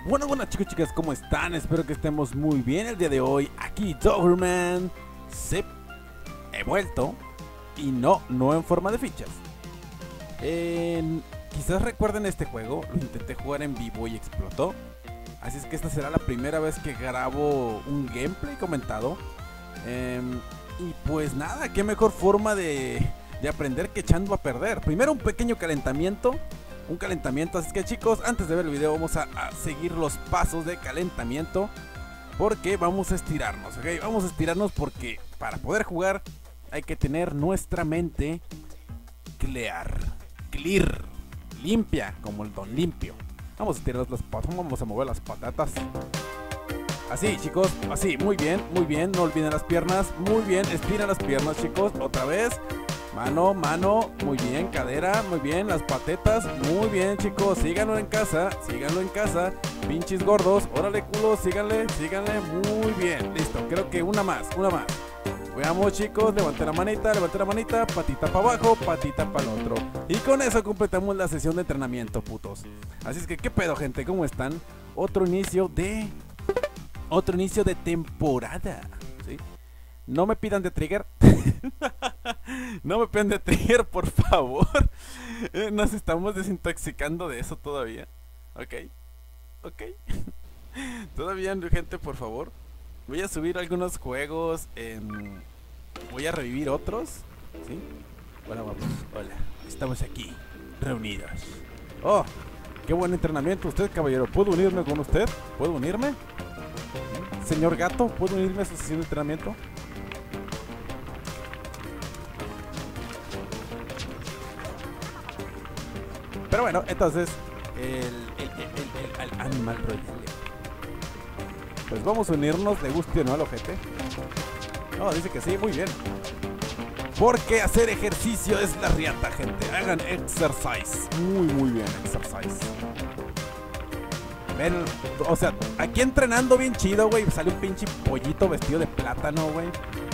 Buenas chicos y chicas, ¿cómo están? Espero que estemos muy bien el día de hoy. Aquí Doberman. Sí, he vuelto. Y no en forma de fichas. Quizás recuerden este juego. Lo intenté jugar en vivo y explotó. Así es que esta será la primera vez que grabo un gameplay comentado. Y pues nada, qué mejor forma de aprender que echando a perder. Primero un pequeño calentamiento. Así es que chicos, antes de ver el video vamos a seguir los pasos de calentamiento, porque vamos a estirarnos, ¿ok? Vamos a estirarnos porque para poder jugar hay que tener nuestra mente clear, limpia, como el Don Limpio. Vamos a estirar las patas, vamos a mover las patatas. Así chicos, así, muy bien, no olviden las piernas, muy bien, estiren las piernas chicos, otra vez. Mano, muy bien, cadera, muy bien, las patetas, muy bien chicos, síganlo en casa, pinches gordos, órale culo, síganle, muy bien, listo, creo que una más. Veamos chicos, levanten la manita, patita para abajo, patita para el otro. Y con eso completamos la sesión de entrenamiento, putos. Así es que, ¿qué pedo gente? ¿Cómo están? Otro inicio de temporada, ¿sí? No me pidan de trigger. No me pidan de trigger, por favor. Nos estamos desintoxicando de eso todavía. Ok. Todavía, gente, por favor. Voy a subir algunos juegos. Voy a revivir otros. ¿Sí? Bueno, vamos. Hola. Estamos aquí, reunidos. Oh, qué buen entrenamiento usted, caballero. ¿Puedo unirme con usted? ¿Puedo unirme? Señor gato, ¿puedo unirme a su sesión de entrenamiento? Pero bueno, entonces el Animal Royale. Pues vamos a unirnos, le guste o no al ojete. No, dice que sí, muy bien. Porque hacer ejercicio es la riata, gente. Hagan exercise. Muy bien, exercise. Ven, o sea, aquí entrenando bien chido, güey. Sale un pinche pollito vestido de plátano, güey.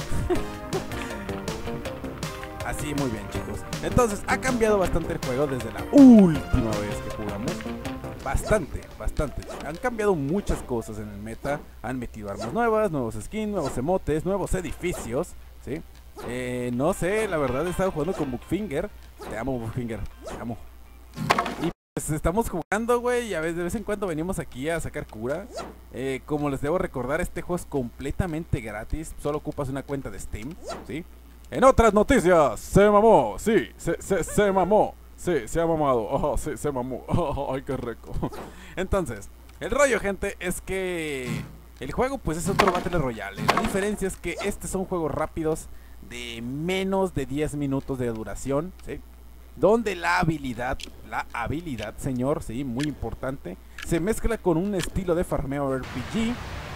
Así, muy bien chicos. Entonces, ha cambiado bastante el juego desde la última vez que jugamos. Bastante. Han cambiado muchas cosas en el meta. Han metido armas nuevas, nuevos skins, nuevos emotes, nuevos edificios, ¿sí? No sé, la verdad he estado jugando con Bookfinger. Te amo, Bookfinger, te amo. Y pues estamos jugando, güey, y a veces de vez en cuando venimos aquí a sacar cura. Como les debo recordar, este juego es completamente gratis. Solo ocupas una cuenta de Steam, ¿sí? En otras noticias, se mamó, sí, se mamó, sí, se ha mamado, oh, sí, se mamó, oh, ay, qué rico. Entonces, el rollo, gente, es que el juego, pues, es otro Battle Royale. La diferencia es que estos son juegos rápidos de menos de 10 minutos de duración, ¿sí? Donde la habilidad, señor, sí, muy importante, se mezcla con un estilo de farmeo RPG, ¿sí?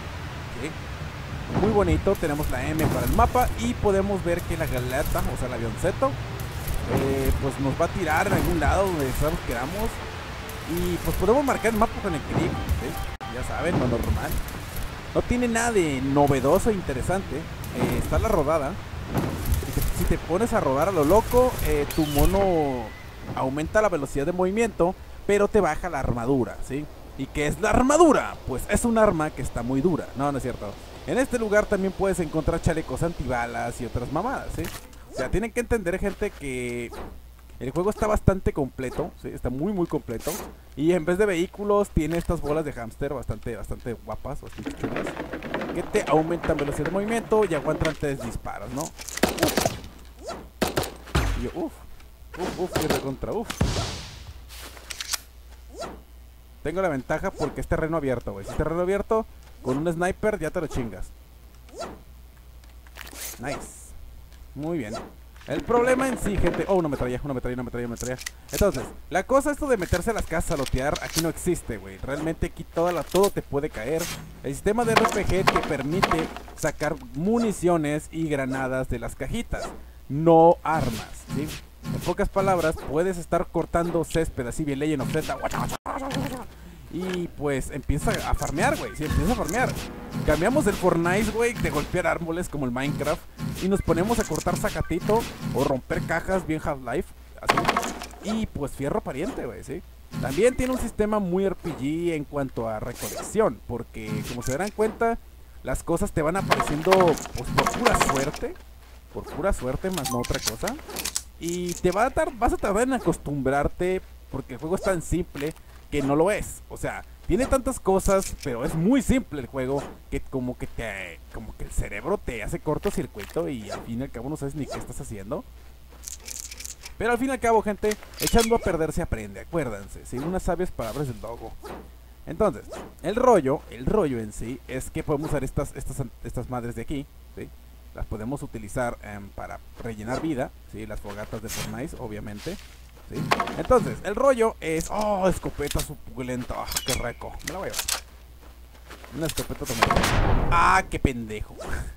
Muy bonito, tenemos la M para el mapa y podemos ver que la galeta, o sea el avionceto, pues nos va a tirar en algún lado donde queramos. Y pues podemos marcar el mapa con el clic, ¿sí? Ya saben, lo normal. No tiene nada de novedoso e interesante. Está la rodada. Si te pones a rodar a lo loco, tu mono aumenta la velocidad de movimiento, pero te baja la armadura, ¿sí? ¿Y qué es la armadura? Pues es un arma que está muy dura. No es cierto. En este lugar también puedes encontrar chalecos antibalas y otras mamadas, ¿sí? O sea, tienen que entender, gente, que el juego está bastante completo, ¿sí? Está muy completo. Y en vez de vehículos tiene estas bolas de hámster bastante guapas, bastante chulas, que te aumentan velocidad de movimiento y aguantan 3 disparos, ¿no? Y yo, y recontra, Tengo la ventaja porque es terreno abierto, güey. Si es terreno abierto, con un sniper ya te lo chingas. Nice. Muy bien. El problema en sí, gente... Oh, una metralla. Entonces, la cosa esto de meterse a las casas a lotear, aquí no existe, güey. Realmente aquí todo te puede caer. El sistema de RPG te permite sacar municiones y granadas de las cajitas, no armas, ¿sí? En pocas palabras, puedes estar cortando césped así bien Legend of Zelda. Y pues empieza a farmear, güey. Sí, empieza a farmear. Cambiamos el Fortnite, güey, de golpear árboles como el Minecraft, y nos ponemos a cortar zacatito o romper cajas bien Half-Life. Así. Y pues fierro pariente, güey, ¿sí? También tiene un sistema muy RPG en cuanto a recolección, porque como se darán cuenta, las cosas te van apareciendo pues, por pura suerte, más no otra cosa. Y vas a tardar en acostumbrarte, porque el juego es tan simple que no lo es. O sea, tiene tantas cosas, pero es muy simple el juego que como que el cerebro te hace cortocircuito y al fin y al cabo no sabes ni qué estás haciendo. Pero al fin y al cabo, gente, echando a perder se aprende, acuérdense, según unas sabias palabras del Dogo. Entonces, el rollo en sí es que podemos usar estas madres de aquí, ¿sí? Las podemos utilizar para rellenar vida, ¿sí? Las fogatas de Fortnite, obviamente, ¿sí? Entonces, el rollo es... ¡Oh, escopeta suculenta! ¡Oh, qué rico! Me la voy a llevar. Una escopeta tomada. ¡Ah, qué pendejo!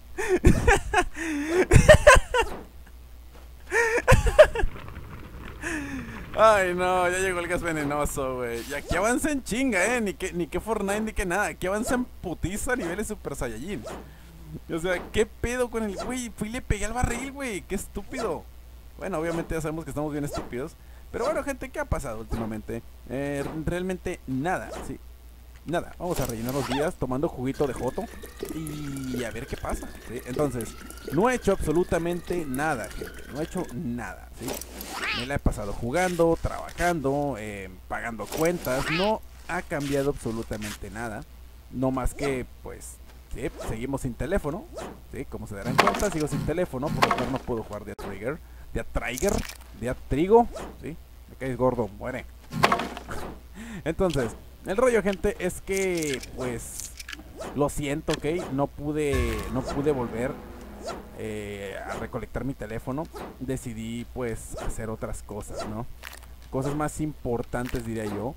Ay, no, ya llegó el gas venenoso, güey. Y aquí avanza en chinga, ni que Fortnite ni que nada. Aquí avanza en putiza a niveles Super Saiyajin. O sea, ¿qué pedo con el güey? Fui y le pegué al barril, güey. Qué estúpido. Bueno, obviamente ya sabemos que estamos bien estúpidos. Pero bueno, gente, ¿qué ha pasado últimamente? Realmente nada, sí. Nada, vamos a rellenar los días tomando juguito de joto y a ver qué pasa, ¿sí? Entonces, no he hecho absolutamente nada, gente. No he hecho nada, ¿sí? Me la he pasado jugando, trabajando, pagando cuentas. No ha cambiado absolutamente nada. No más que, pues, ¿sí? Seguimos sin teléfono, ¿sí? Como se darán cuenta, sigo sin teléfono. Por lo cual no puedo jugar de Trigo, ¿sí? Me caes gordo, muere. Entonces, el rollo, gente, es que, pues, lo siento, ¿ok? No pude volver a recolectar mi teléfono. Decidí, pues, hacer otras cosas, ¿no? Cosas más importantes, diría yo.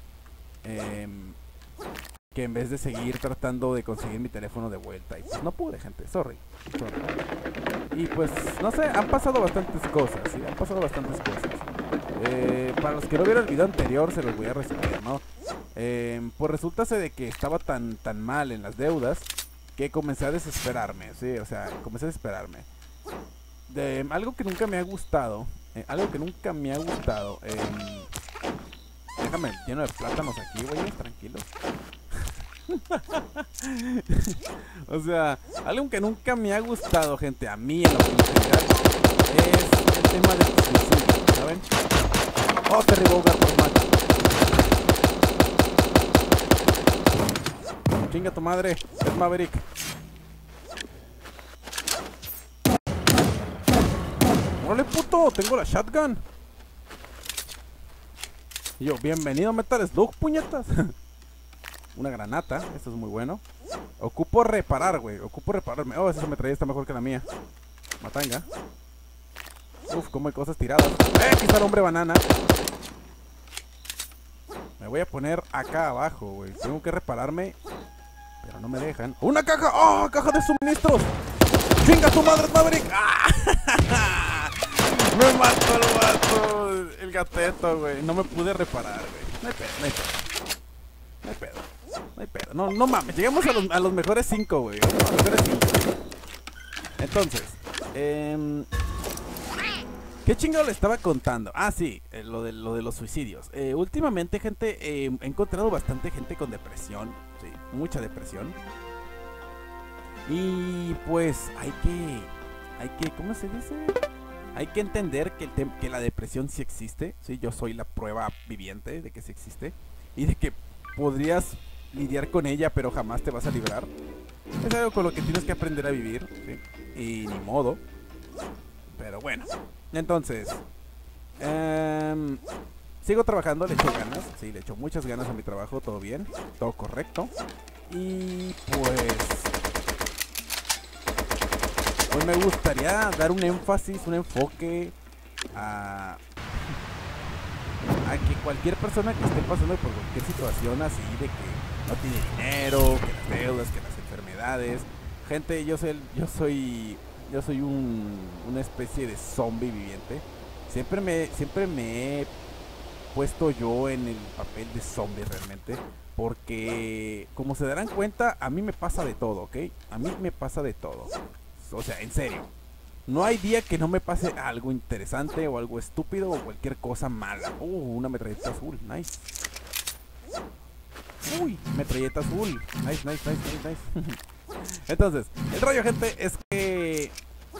Que en vez de seguir tratando de conseguir mi teléfono de vuelta. Y pues no pude, gente, sorry. Y pues, no sé, han pasado bastantes cosas, ¿sí? Han pasado bastantes cosas. Para los que no vieron el video anterior, se los voy a resumir, ¿no? Pues resulta de que estaba tan mal en las deudas que comencé a desesperarme, ¿sí? O sea, comencé a desesperarme. De algo que nunca me ha gustado. Déjame lleno de plátanos aquí, güey, tranquilos. O sea, algo que nunca me ha gustado, gente, a mí en lo general, es el tema del suicidio, ¿saben? Oh, te revoga por macho. Chinga tu madre, es Maverick. ¡Órale, puto! Tengo la shotgun. Y yo, bienvenido a Metal Slug, puñetas. Una granata, esto es muy bueno. Ocupo reparar, güey. Ocupo repararme. Oh, esa metralla está mejor que la mía. Matanga. Uf, como hay cosas tiradas. Aquí está el hombre banana. Me voy a poner acá abajo, güey. Tengo que repararme, pero no me dejan. ¡Una caja! ¡Oh! ¡Caja de suministros! ¡Chinga tu madre, Maverick! ¡Ah! Me mató el vato. El gateto, güey. No me pude reparar, güey. No hay pedo, no hay pedo. No hay pedo. No hay pedo. No, no mames. Llegamos a los mejores 5, güey. Los mejores 5. Entonces, ¿qué chingado le estaba contando? Ah, sí, lo de los suicidios. Últimamente, gente, he encontrado bastante gente con depresión. Sí, mucha depresión. Y pues hay que, ¿cómo se dice? Hay que entender que la depresión sí existe. Sí, yo soy la prueba viviente de que sí existe. Y de que podrías lidiar con ella, pero jamás te vas a librar. Es algo con lo que tienes que aprender a vivir, ¿sí? Y ni modo. Pero bueno. Entonces, sigo trabajando, le echo ganas. Sí, le echo muchas ganas a mi trabajo, todo bien, todo correcto. Y pues me gustaría dar un énfasis, un enfoque a que cualquier persona que esté pasando por cualquier situación así, de que no tiene dinero, que las deudas, que las enfermedades. Gente, yo soy una especie de zombie viviente. Siempre me he puesto yo en el papel de zombie realmente. Porque, como se darán cuenta, a mí me pasa de todo, ¿ok? A mí me pasa de todo. O sea, en serio. No hay día que no me pase algo interesante o algo estúpido o cualquier cosa mala. Una metralleta azul, nice. Uy, metralleta azul. Nice, nice, nice, nice, nice. Entonces, el rollo, gente, es que...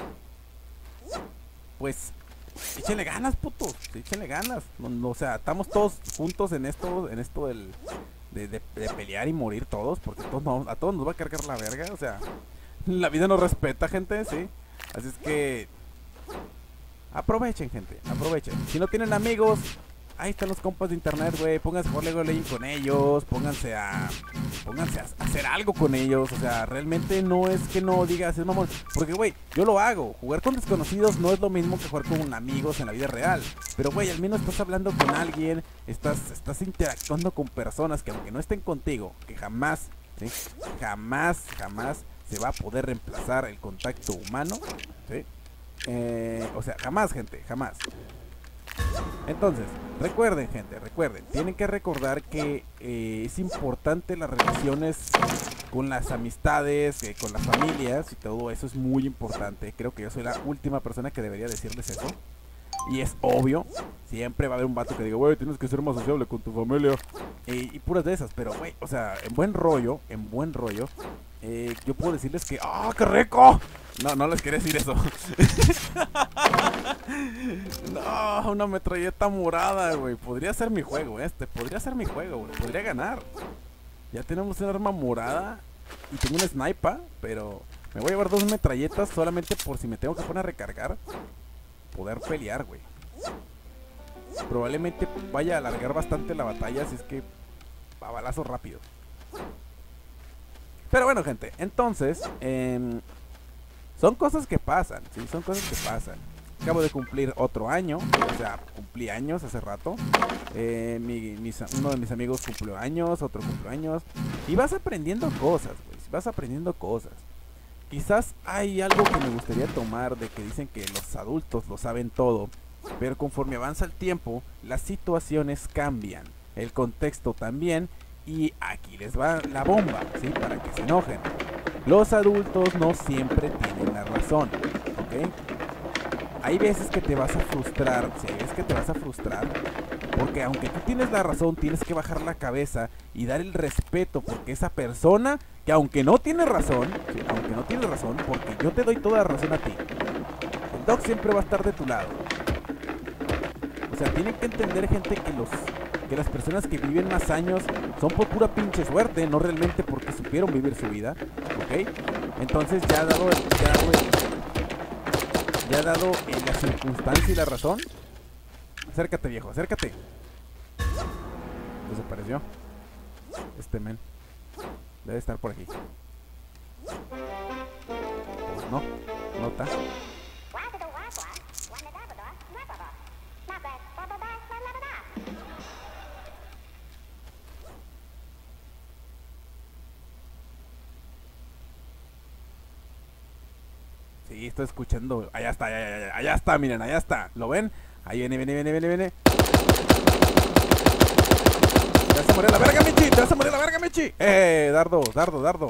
Pues... échenle ganas, putos. Échenle ganas. O sea, estamos todos juntos en esto de pelear y morir todos. Porque a todos nos va a cargar la verga. O sea, la vida nos respeta, gente, sí. Así es que... aprovechen, gente, aprovechen. Si no tienen amigos, ahí están los compas de internet, güey. Pónganse a jugar League of Legends con ellos. Pónganse a hacer algo con ellos. O sea, realmente no es que no digas, es mamón. Porque, güey, yo lo hago. Jugar con desconocidos no es lo mismo que jugar con amigos en la vida real. Pero, güey, al menos estás hablando con alguien. Estás interactuando con personas que aunque no estén contigo, que jamás, ¿sí? Jamás se va a poder reemplazar el contacto humano, ¿sí? O sea, jamás, gente, jamás. Entonces, recuerden, gente, tienen que recordar que es importante las relaciones con las amistades, con las familias y todo eso es muy importante. Creo que yo soy la última persona que debería decirles eso. Y es obvio, siempre va a haber un vato que diga, güey, tienes que ser más sociable con tu familia. Y puras de esas, pero, güey, o sea, en buen rollo, yo puedo decirles que, ¡ah, qué rico! No les quería decir eso. No, una metralleta morada, güey. Podría ser mi juego, güey. Podría ganar. Ya tenemos un arma morada y tengo una sniper, pero me voy a llevar 2 metralletas solamente por si me tengo que poner a recargar. Poder pelear, güey. Probablemente vaya a alargar bastante la batalla, así es que a balazos rápido. Pero bueno, gente, entonces son cosas que pasan, ¿sí? Son cosas que pasan. Acabo de cumplir otro año, o sea, cumplí años hace rato. Uno de mis amigos cumplió años, otro cumplió años. Y vas aprendiendo cosas, güey. Vas aprendiendo cosas. Quizás hay algo que me gustaría tomar de que dicen que los adultos lo saben todo, pero conforme avanza el tiempo, las situaciones cambian, el contexto también, y aquí les va la bomba, ¿sí? Para que se enojen. Los adultos no siempre tienen la razón, ¿ok? Hay veces que te vas a frustrar, ¿sí? Hay veces que te vas a frustrar, porque aunque tú tienes la razón, tienes que bajar la cabeza y dar el respeto, porque esa persona que aunque no tiene razón, ¿sí? Aunque no tiene razón, porque yo te doy toda la razón a ti, el dog siempre va a estar de tu lado. O sea, tienen que entender, gente, que las personas que viven más años son por pura pinche suerte, no realmente porque supieron vivir su vida, ¿ok? Entonces ya dado la circunstancia y la razón, acércate, viejo, acércate. Desapareció este men. Debe estar por aquí. No, no está. Sí, estoy escuchando. Allá está, allá está, miren, allá está. ¿Lo ven? Ahí viene. Te vas a morir la verga, Michi. Dardo.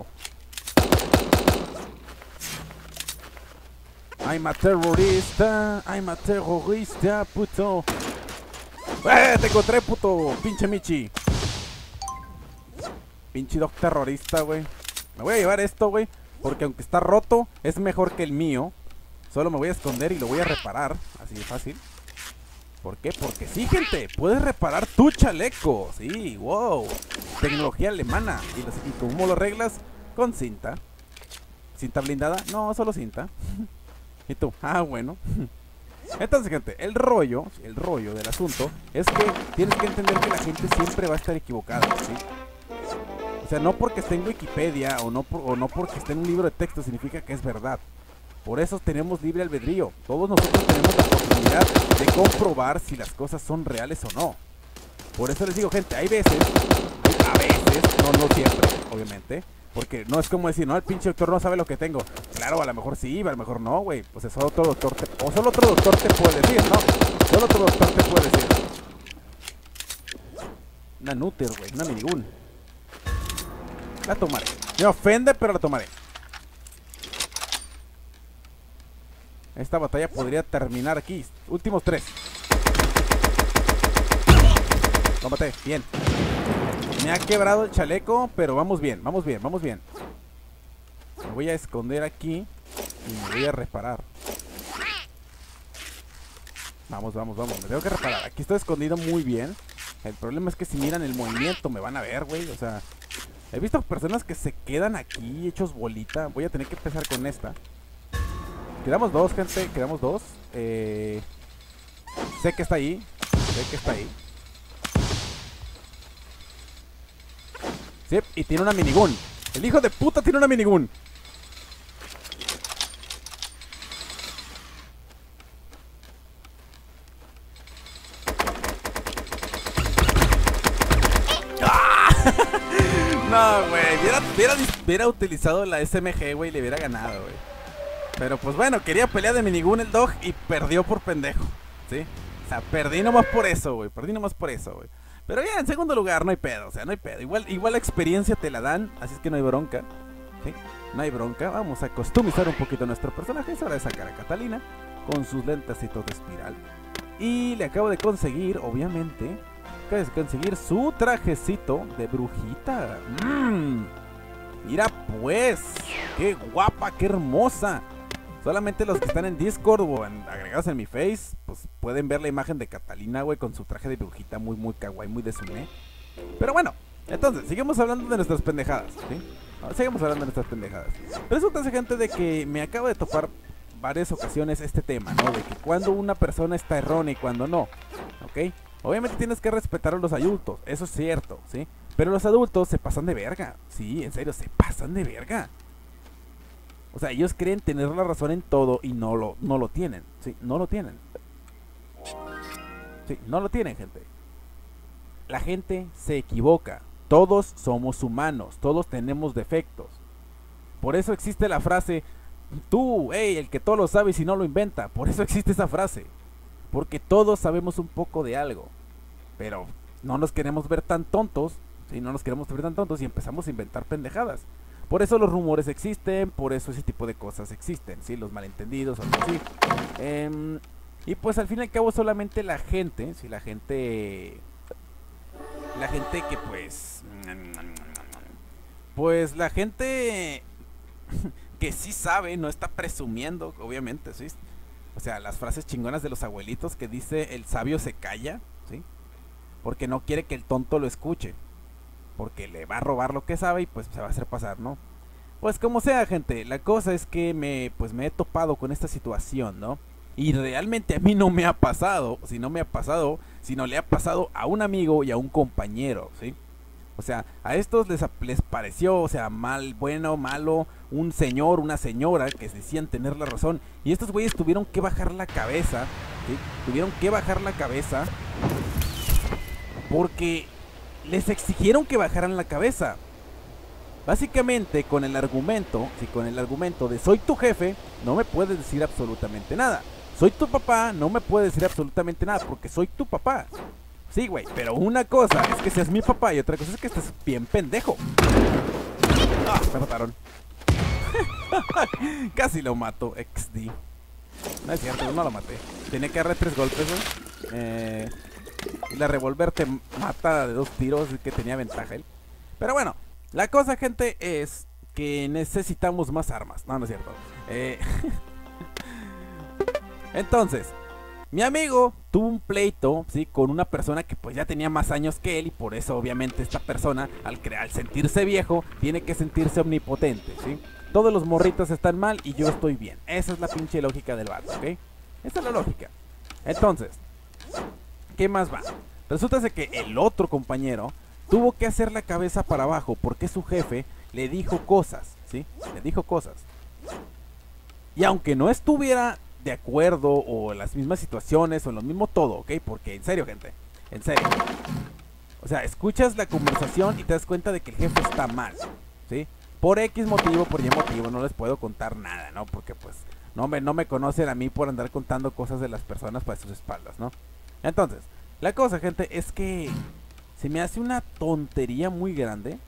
I'm a terrorista, puto. Te encontré, puto, pinche Michi. Pinche dog terrorista, güey. Me voy a llevar esto, güey, porque aunque está roto, es mejor que el mío. Solo me voy a esconder y lo voy a reparar. Así de fácil. ¿Por qué? Porque sí, gente, puedes reparar tu chaleco. Sí, wow. Tecnología alemana. ¿Y cómo lo arreglas? Con cinta. ¿Cinta blindada? No, solo cinta. ¿Y tú? Ah, bueno. Entonces, gente, el rollo del asunto es que tienes que entender que la gente siempre va a estar equivocada, ¿sí? O sea, no porque esté en Wikipedia o no porque esté en un libro de texto significa que es verdad. Por eso tenemos libre albedrío. Todos nosotros tenemos la oportunidad de comprobar si las cosas son reales o no. Por eso les digo, gente, hay veces, a veces, no siempre, obviamente, porque no es como decir, no, el pinche doctor no sabe lo que tengo. Claro, a lo mejor sí, a lo mejor no, güey. Pues solo otro doctor solo otro doctor te puede decir, ¿no? Solo otro doctor te puede decir. Una Nutter, güey, una minigun. La tomaré. Me ofende, pero la tomaré. Esta batalla podría terminar aquí. Últimos 3. Lo maté, bien. Me ha quebrado el chaleco, pero vamos bien, vamos bien, vamos bien. Me voy a esconder aquí y me voy a reparar. Vamos, vamos, vamos, me tengo que reparar. Aquí estoy escondido muy bien. El problema es que si miran el movimiento me van a ver, güey. O sea, he visto personas que se quedan aquí hechos bolita. Voy a tener que empezar con esta. Quedamos 2, gente, quedamos 2. Sé que está ahí. Sé que está ahí. Sí, y tiene una minigun. El hijo de puta tiene una minigun. No, güey, hubiera utilizado la SMG, güey, le hubiera ganado, güey. Pero pues bueno, quería pelear de minigun el dog y perdió por pendejo, ¿sí? O sea, perdí nomás por eso, güey, perdí nomás por eso, güey. Pero ya, en segundo lugar, no hay pedo, o sea, no hay pedo. Igual la experiencia te la dan, así es que no hay bronca, ¿sí? No hay bronca, vamos a customizar un poquito a nuestro personaje. Es hora de sacar a Catalina con sus lentecitos de espiral. Y le acabo de conseguir, obviamente... Acabo de conseguir su trajecito de brujita. Mira pues, qué guapa, qué hermosa. Solamente los que están en Discord o agregados en mi face, pues pueden ver la imagen de Catalina, güey, con su traje de brujita muy, muy kawaii, muy desumé. Pero bueno, entonces, seguimos hablando de nuestras pendejadas, ¿sí? Seguimos hablando de nuestras pendejadas. Resulta, gente, de que me acabo de topar varias ocasiones este tema, ¿no? De que cuando una persona está errónea y cuando no, ¿ok? Obviamente tienes que respetar a los adultos, eso es cierto, ¿sí? Pero los adultos se pasan de verga, sí, en serio, se pasan de verga. O sea, ellos creen tener la razón en todo y no lo tienen, ¿sí? No lo tienen. Sí, no lo tienen, gente. La gente se equivoca. Todos somos humanos, todos tenemos defectos. Por eso existe la frase, tú, hey, el que todo lo sabe y si no lo inventa. Por eso existe esa frase. Porque todos sabemos un poco de algo. Pero no nos queremos ver tan tontos, ¿sí? No nos queremos ver tan tontos y empezamos a inventar pendejadas. Por eso los rumores existen, por eso ese tipo de cosas existen, ¿sí? Los malentendidos, algo así. Y pues al fin y al cabo solamente la gente, ¿sí? La gente que pues la gente que sí sabe, no está presumiendo, obviamente, ¿sí? O sea, las frases chingonas de los abuelitos que dice el sabio se calla, ¿sí? Porque no quiere que el tonto lo escuche. Porque le va a robar lo que sabe y pues se va a hacer pasar, ¿no? Pues como sea, gente, la cosa es que me he topado con esta situación, ¿no? Y realmente a mí no me ha pasado, sino le ha pasado a un amigo y a un compañero, ¿sí? O sea, a estos les pareció, o sea, mal, bueno, malo, un señor, una señora que decían tener la razón. Y estos güeyes tuvieron que bajar la cabeza, ¿sí? Tuvieron que bajar la cabeza porque les exigieron que bajaran la cabeza. Básicamente con el argumento, ¿sí? Con el argumento de soy tu jefe, no me puedes decir absolutamente nada. Soy tu papá, no me puedes decir absolutamente nada porque soy tu papá. Sí, güey, pero una cosa es que seas mi papá y otra cosa es que estés bien pendejo. Ah, me mataron. Casi lo mato, XD. No es cierto, no lo maté. Tenía que darle 3 golpes, güey. Y la revólver te mata de 2 tiros, así que tenía ventaja él. Pero bueno, la cosa, gente, es que necesitamos más armas. No, no es cierto. Entonces, mi amigo tuvo un pleito, ¿sí? Con una persona que pues ya tenía más años que él. Y por eso obviamente esta persona al sentirse viejo tiene que sentirse omnipotente, ¿sí? Todos los morritos están mal y yo estoy bien. Esa es la pinche lógica del vato, ¿ok? Esa es la lógica. Entonces, ¿qué más va? Resulta que el otro compañero tuvo que hacer la cabeza para abajo porque su jefe le dijo cosas, ¿sí? Le dijo cosas. Y aunque no estuviera de acuerdo o en las mismas situaciones o en lo mismo todo, ¿ok? Porque en serio, gente, en serio. O sea, escuchas la conversación y te das cuenta de que el jefe está mal, ¿sí? Por X motivo, por Y motivo, no les puedo contar nada, ¿no? Porque pues no me conocen a mí por andar contando cosas de las personas para sus espaldas, ¿no? Entonces, la cosa, gente, es que se me hace una tontería muy grande.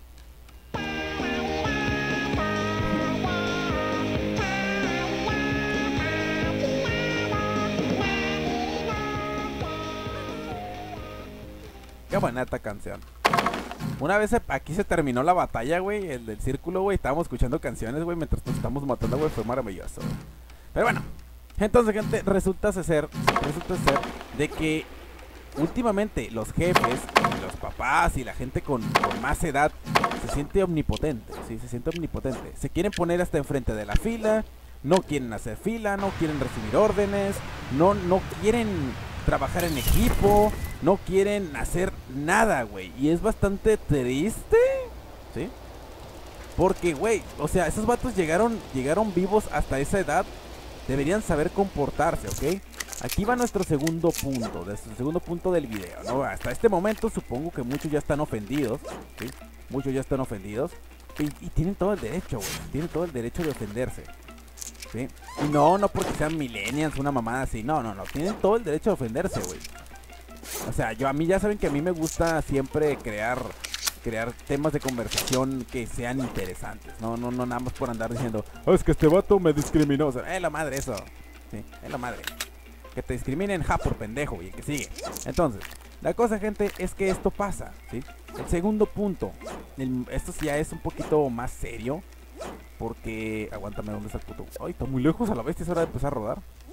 Qué buena esta canción. Una vez aquí se terminó la batalla, güey, el del círculo, güey. Estábamos escuchando canciones, güey, mientras nos estamos matando, güey. Fue maravilloso, güey. Pero bueno, entonces, gente, resulta ser de que últimamente los jefes, los papás y la gente con más edad se siente omnipotente, ¿sí? Se siente omnipotente. Se quieren poner hasta enfrente de la fila, no quieren hacer fila, no quieren recibir órdenes, no quieren trabajar en equipo, no quieren hacer nada, güey. Y es bastante triste, ¿sí? Porque, güey, o sea, esos vatos llegaron vivos hasta esa edad. Deberían saber comportarse, ¿ok? Aquí va nuestro segundo punto del video, ¿no? Hasta este momento supongo que muchos ya están ofendidos, ¿sí? Muchos ya están ofendidos. Y tienen todo el derecho, güey. Tienen todo el derecho de ofenderse, ¿sí? Y no porque sean millennials, una mamada así. No. Tienen todo el derecho de ofenderse, güey. O sea, a mí ya saben que a mí me gusta siempre crear temas de conversación que sean interesantes. No nada más por andar diciendo, oh, es que este vato me discriminó. O sea, la madre eso. Sí, es la madre. Que te discriminen, por pendejo, y el que sigue. Entonces, la cosa, gente, es que esto pasa, ¿sí? El segundo punto. Esto ya es un poquito más serio. Porque, aguántame, ¿dónde está el puto? Ay, está muy lejos a la bestia, es hora de empezar a rodar.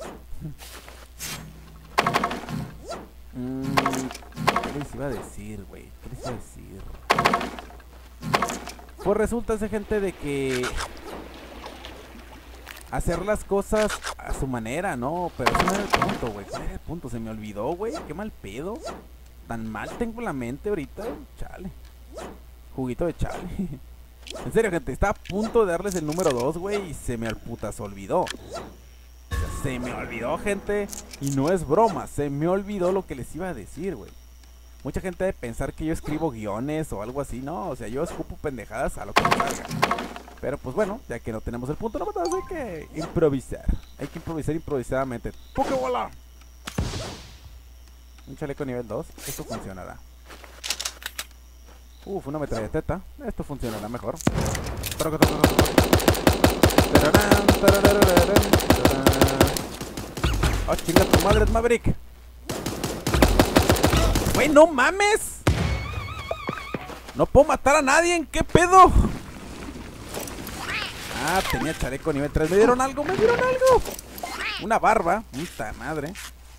¿Qué les iba a decir, güey? ¿Qué les iba a decir? Pues resulta, gente, de que hacer las cosas a su manera, ¿no? Pero ese no era el punto, güey. ¿Cuál era el punto? Se me olvidó, güey. Qué mal pedo. Tan mal tengo la mente ahorita. Chale. Juguito de chale. En serio, gente. Estaba a punto de darles el número 2, güey. Y se me olvidó. Se me olvidó, gente. Y no es broma. Se me olvidó lo que les iba a decir, güey. Mucha gente debe pensar que yo escribo guiones o algo así. No, o sea, yo escupo pendejadas a lo que me salga. Pero pues bueno, ya que no tenemos el punto, no hay que improvisar. Hay que improvisar improvisadamente. ¡Pokébola! Un chaleco nivel 2. Esto funcionará. Una metralleteta. Esto funcionará mejor. ¡Oh, chinga tu madre, Maverick! ¡Güey, no mames! No puedo matar a nadie, ¿qué pedo? Ah, tenía chaleco nivel 3. ¿Me dieron algo? Una barba. Puta madre.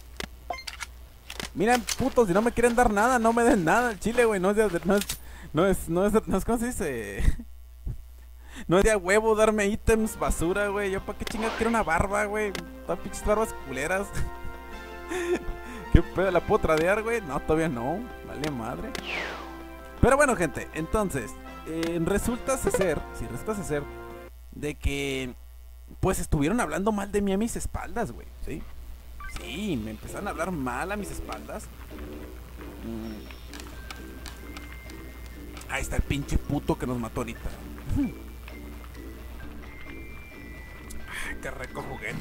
Miren, putos, si no me quieren dar nada, no me den nada. El chile, güey, no es, ¿cómo se dice? No es de a huevo darme ítems basura, güey. Yo para qué chingados quiero una barba, güey. Todas pinches barbas culeras. ¿Qué pedo? ¿La puedo tradear, güey? No, todavía no. Vale madre. Pero bueno, gente, entonces resulta ser de que pues estuvieron hablando mal de mí a mis espaldas, güey. Sí, me empezaron a hablar mal a mis espaldas. Ahí está el pinche puto que nos mató ahorita. Qué rico juguete.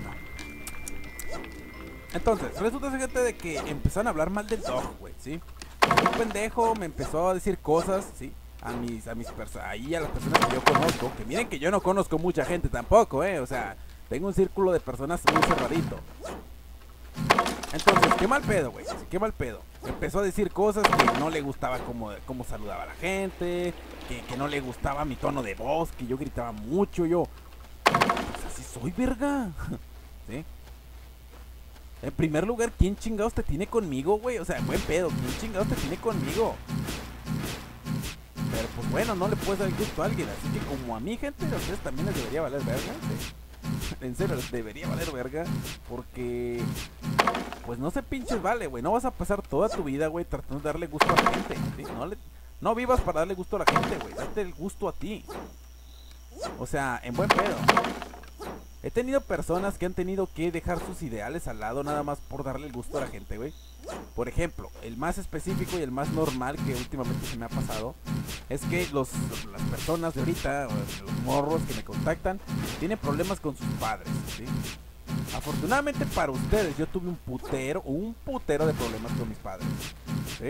Entonces, resulta, gente, de que empezaron a hablar mal del dog, güey, ¿sí? Un pendejo me empezó a decir cosas, ¿sí? A las personas que yo conozco. Que miren que yo no conozco mucha gente tampoco, o sea, tengo un círculo de personas muy cerradito. Entonces, qué mal pedo, güey. Qué mal pedo. Empezó a decir cosas que no le gustaba cómo saludaba a la gente, que no le gustaba mi tono de voz, que yo gritaba mucho, pues así soy, verga. ¿Sí? En primer lugar, ¿quién chingados te tiene conmigo, güey? O sea, buen pedo, ¿quién chingados te tiene conmigo? Pero pues bueno, no le puedes dar el gusto a alguien. Así que como a mí, gente, a ustedes también les debería valer verga, ¿sí? En serio, les debería valer verga. Porque pues no se pinches vale, güey. No vas a pasar toda tu vida, güey, tratando de darle gusto a la gente, ¿sí? No vivas para darle gusto a la gente, güey. Date el gusto a ti. O sea, en buen pedo. He tenido personas que han tenido que dejar sus ideales al lado nada más por darle el gusto a la gente, güey. Por ejemplo, el más específico y el más normal que últimamente se me ha pasado es que las personas de ahorita, los morros que me contactan, tienen problemas con sus padres, ¿sí? Afortunadamente para ustedes, yo tuve un putero de problemas con mis padres, ¿sí?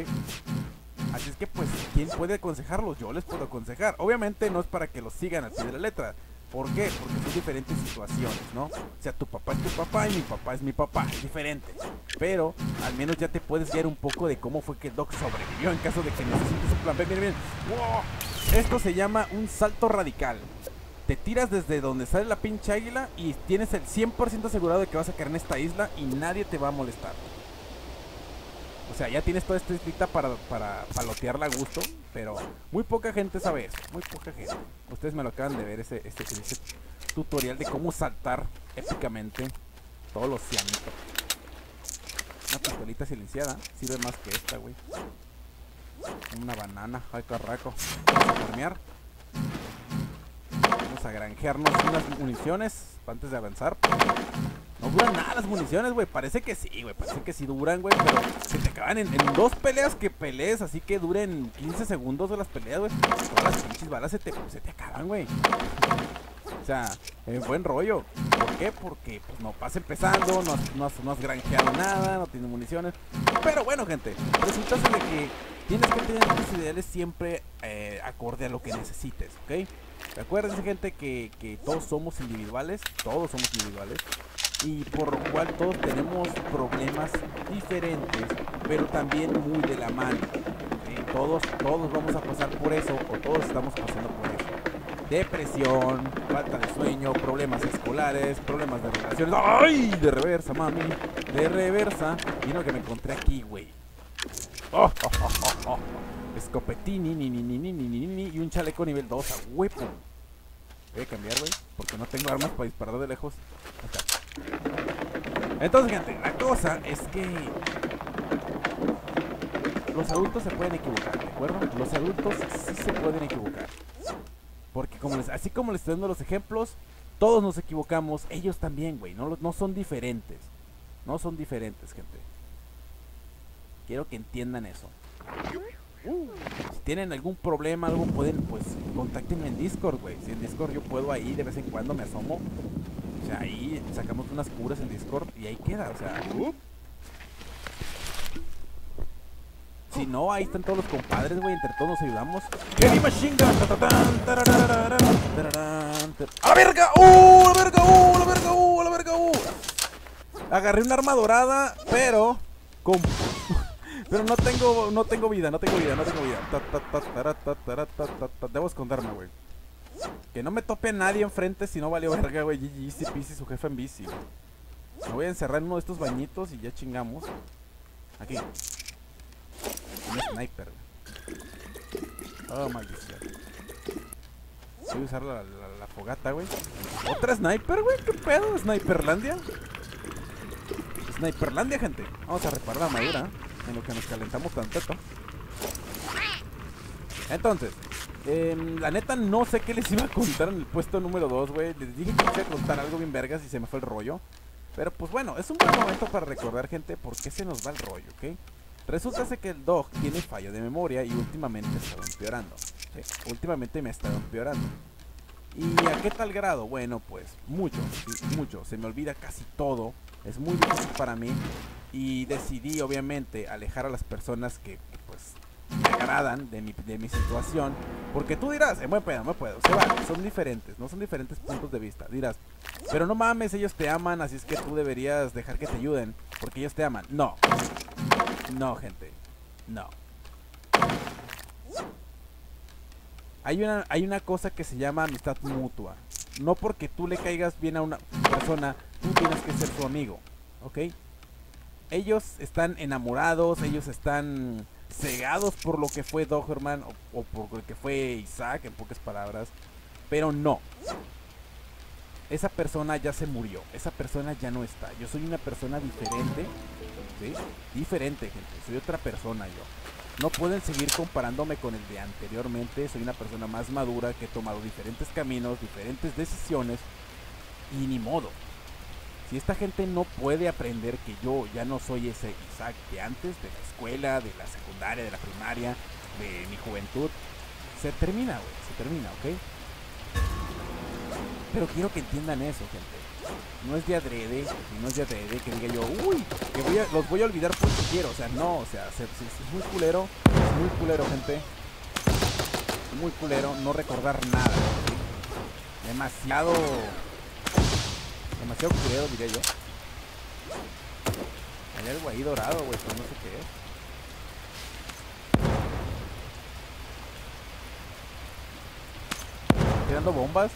Así es que pues, ¿quién puede aconsejarlos? Yo les puedo aconsejar. Obviamente no es para que los sigan al pie de la letra, ¿Por qué? Porque son diferentes situaciones, ¿no? O sea, tu papá es tu papá y mi papá es mi papá, es diferente. Pero al menos ya te puedes guiar un poco de cómo fue que Doc sobrevivió en caso de que necesites un plan B. Miren, miren. ¡Wow! Esto se llama un salto radical. Te tiras desde donde sale la pinche águila y tienes el 100% asegurado de que vas a caer en esta isla y nadie te va a molestar. O sea, ya tienes toda esta islita para palotearla a gusto, pero muy poca gente sabe eso, muy poca gente. Ustedes me lo acaban de ver, ese tutorial de cómo saltar épicamente todo el océanito. Una pistolita silenciada sirve más que esta, güey. Una banana, ay carraco. Vamos a farmear. Vamos a granjearnos unas municiones antes de avanzar. No duran nada las municiones, güey. Parece que sí, güey. Parece que sí duran, güey. Pero se te acaban en 2 peleas que pelees. Así que duren 15 segundos de las peleas, güey. Todas las pinches balas se te acaban, güey. O sea, buen rollo. ¿Por qué? Porque pues, no vas empezando, no has granjeado nada, no tienes municiones. Pero bueno, gente, resulta de que tienes que tener tus ideales siempre acorde a lo que necesites, ¿ok? Acuérdense, gente, que todos somos individuales. Todos somos individuales. Y por lo cual todos tenemos problemas diferentes, pero también muy de la mano. Todos vamos a pasar por eso, o todos estamos pasando por eso. Depresión, falta de sueño, problemas escolares, problemas de relaciones. ¡Ay! De reversa, mami. De reversa. Y lo que me encontré aquí, güey. ¡Oh, oh, oh, oh, oh! Escopetini, y un chaleco nivel 2 a huevo. Voy a cambiar, güey, porque no tengo armas para disparar de lejos. Acá. Entonces, gente, la cosa es que los adultos se pueden equivocar, ¿de acuerdo? Los adultos sí se pueden equivocar. Porque así como les estoy dando los ejemplos, todos nos equivocamos, ellos también, güey. No son diferentes. No son diferentes, gente. Quiero que entiendan eso. Si tienen algún problema, algo, pueden, pues, contáctenme en Discord, güey. Si en Discord yo puedo ahí, de vez en cuando me asomo. O sea, ahí sacamos unas curas en Discord y ahí queda, o sea. Si no, ahí están todos los compadres, güey. Entre todos nos ayudamos. ¡Heavy Machine Gun! ¡A la verga! ¡La verga! ¡La verga! ¡La verga! Agarré una arma dorada, pero pero no tengo vida. Debo esconderme, güey. Que no me tope a nadie enfrente, si no valió verga, güey. GG, easy peasy, su jefe en bici, güey. Me voy a encerrar en uno de estos bañitos y ya chingamos. Aquí. Un sniper, güey. Oh, maldición. Voy a usar la fogata, güey. ¿Otra sniper, güey? ¿Qué pedo? ¿Sniperlandia? Sniperlandia, gente. Vamos a reparar la armadura en lo que nos calentamos tantito. Entonces, la neta no sé qué les iba a contar en el puesto número 2, güey. Les dije que les iba a contar algo bien vergas y se me fue el rollo. Pero pues bueno, es un buen momento para recordar, gente, por qué se nos va el rollo, ¿ok? Resulta que el Dog tiene fallo de memoria y últimamente está empeorando. Sí, últimamente me está empeorando. ¿Y a qué tal grado? Bueno, pues mucho, sí, mucho. Se me olvida casi todo. Es muy difícil para mí. Y decidí, obviamente, alejar a las personas que pues me agradan de mi situación. Porque tú dirás, buen pedo, no puedo. Se van, son diferentes, no son diferentes puntos de vista. Dirás, pero no mames, ellos te aman, así es que tú deberías dejar que te ayuden, porque ellos te aman. No. No, gente. No. Hay una cosa que se llama amistad mutua. No porque tú le caigas bien a una persona, tú tienes que ser su amigo, ¿ok? Ellos están enamorados, ellos están cegados por lo que fue Doberman o por lo que fue Isaac, en pocas palabras. Pero no. Esa persona ya se murió, esa persona ya no está. Yo soy una persona diferente, ¿sí? Diferente, gente, soy otra persona yo. No pueden seguir comparándome con el de anteriormente. Soy una persona más madura que he tomado diferentes caminos, diferentes decisiones. Y ni modo. Si esta gente no puede aprender que yo ya no soy ese Isaac de antes, de la escuela, de la secundaria, de la primaria, de mi juventud, se termina, güey, se termina, ¿ok? Pero quiero que entiendan eso, gente. No es de adrede, y no es de adrede que diga yo, uy, que los voy a olvidar porque quiero. O sea, no, o sea, es muy culero, gente. Es muy culero no recordar nada, ¿sí? demasiado culero, diría yo. Hay algo ahí dorado, güey, pero no sé qué es. Tirando bombas.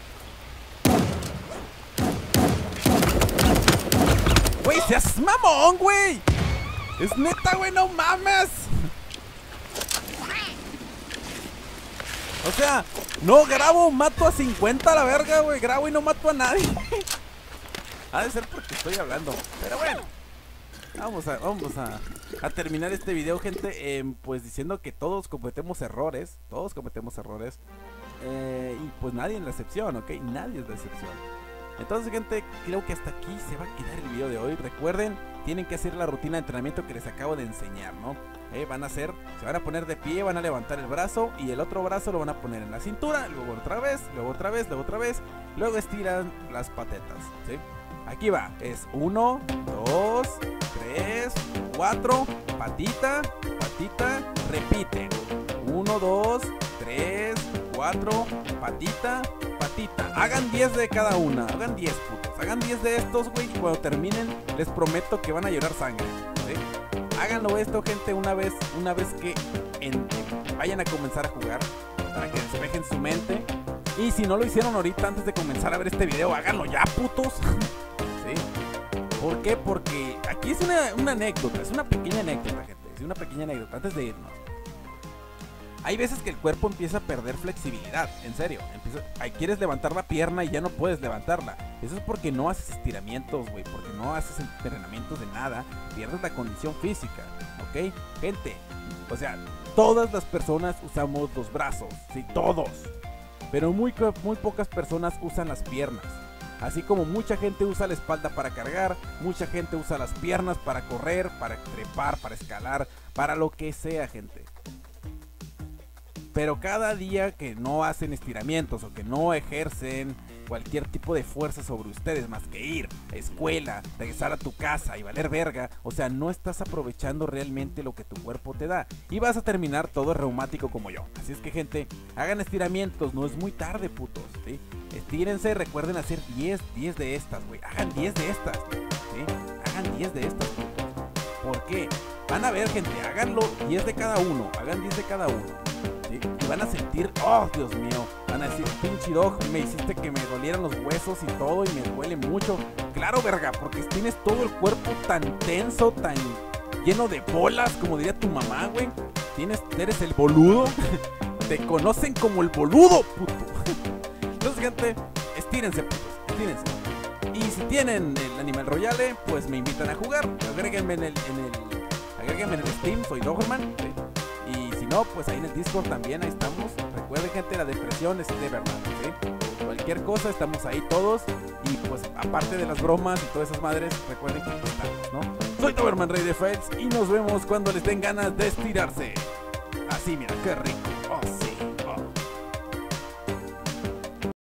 Güey, seas mamón, güey. Es neta, güey, no mames. O sea, no grabo, mato a 50 a la verga, güey. Grabo y no mato a nadie. Ha de ser porque estoy hablando. Pero bueno, vamos a terminar este video, gente, pues diciendo que todos cometemos errores. Todos cometemos errores. Y pues nadie es la excepción, ¿ok? Nadie es la excepción. Entonces, gente, creo que hasta aquí se va a quedar el video de hoy. Recuerden, tienen que hacer la rutina de entrenamiento que les acabo de enseñar, ¿no? Se van a poner de pie, van a levantar el brazo y el otro brazo lo van a poner en la cintura, luego otra vez, luego otra vez, luego otra vez, luego estiran las patetas, ¿sí? Aquí va, es 1, 2, 3, 4, patita, patita, repite. 1, 2, 3, 4, patita, patita. Hagan 10 de cada una, hagan 10, putos. Hagan 10 de estos, güey, y cuando terminen les prometo que van a llorar sangre, ¿sí? Háganlo esto, gente, una vez que vayan a comenzar a jugar, para que despejen su mente. Y si no lo hicieron ahorita antes de comenzar a ver este video, háganlo ya, putos. ¿Sí? ¿Por qué? Porque aquí es una anécdota, es una pequeña anécdota, gente. Es una pequeña anécdota antes de irnos. Hay veces que el cuerpo empieza a perder flexibilidad, en serio. Quieres levantar la pierna y ya no puedes levantarla. Eso es porque no haces estiramientos, güey, porque no haces entrenamientos de nada. Pierdes la condición física, ¿ok? Gente, o sea, todas las personas usamos los brazos, sí, todos. Pero muy pocas personas usan las piernas. Así como mucha gente usa la espalda para cargar, mucha gente usa las piernas para correr, para trepar, para escalar, para lo que sea, gente. Pero cada día que no hacen estiramientos o que no ejercen cualquier tipo de fuerza sobre ustedes más que ir a escuela, regresar a tu casa y valer verga, o sea, no estás aprovechando realmente lo que tu cuerpo te da y vas a terminar todo reumático como yo. Así es que, gente, hagan estiramientos, no es muy tarde, putos, ¿sí? Estírense, recuerden hacer 10 de estas, güey. Hagan 10 de estas, ¿sí? Hagan 10 de estas, putos. ¿Por qué? Van a ver, gente, háganlo 10 de cada uno, hagan 10 de cada uno. ¿Sí? Y van a sentir, oh Dios mío, van a decir, pinche dog, me hiciste que me dolieran los huesos y todo y me duele mucho. Claro, verga, porque tienes todo el cuerpo tan tenso, tan lleno de bolas, como diría tu mamá, güey. Eres el boludo. Te conocen como el boludo, puto. Entonces, gente, estírense, putos, estírense. Y si tienen el Animal Royale, pues me invitan a jugar. Agréguenme en el Steam, soy Doberman, ¿sí? Y si no, pues ahí en el Discord también, ahí estamos. Recuerden, gente, la depresión es de verdad, ¿sí? Cualquier cosa, estamos ahí todos. Y pues aparte de las bromas y todas esas madres, recuerden que aquí estamos, ¿no? Soy Doberman Rey de Files y nos vemos cuando les den ganas de estirarse. Así, mira, qué rico. Oh, sí.